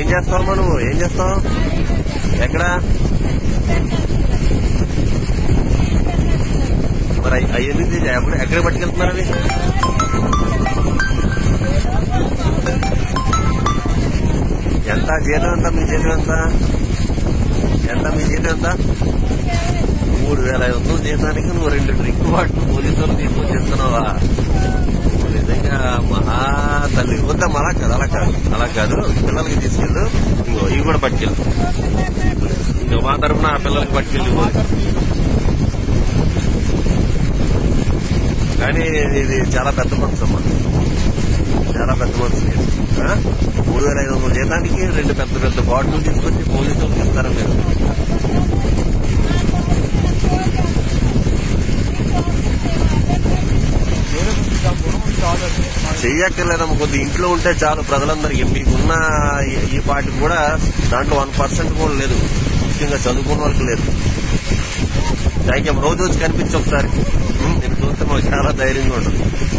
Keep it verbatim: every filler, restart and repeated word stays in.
చేస్తావమ్మా నువ్వు? ఏం చేస్తావు? ఎక్కడ మరి అవన్నీ ఎప్పుడు ఎక్కడ పట్టుకెళ్తున్నారు అవి? ఎంత జీతం? ఎంత మీ జీతం? ఎంత ఎంత మీ జీతం? ఎంత? మూడు వేల ఐదు వందలు జీతానికి నువ్వు రెండు డ్రింక్ బాటిల్ పోలీసులు తీసుకొని చేస్తున్నావా? నిజంగా మహా తల్లి. వద్దాం, అలా కాదు అలా కాదు అలా కాదు పిల్లలకి తీసుకెళ్ళు. ఇంకో ఇవి కూడా పట్టుకెళ్ళు. ఇంకో మా తరఫున ఆ పిల్లలకి పట్టుకెళ్ళి. కానీ ఇది చాలా పెద్ద మనసు అమ్మా, చాలా పెద్ద మనసు. మూడు వేల ఐదు వందల జీతానికి రెండు పెద్ద పెద్ద బాటిల్ తీసుకొచ్చి పోలీసులకు ఇస్తారా మీరు? చెయ్యక్కర్లేదమ్మా, కొద్ది ఇంట్లో ఉంటే చాలు ప్రజలందరికీ. మీకున్న ఈ పార్టీ కూడా దాంట్లో వన్ పర్సెంట్ కూడా లేదు, ముఖ్యంగా చదువుకున్న వాళ్ళకి లేదు. Thank you. రోజు వచ్చి కనిపించి ఒకసారి నేను చూస్తే మాకు చాలా ధైర్యంగా ఉంటుంది.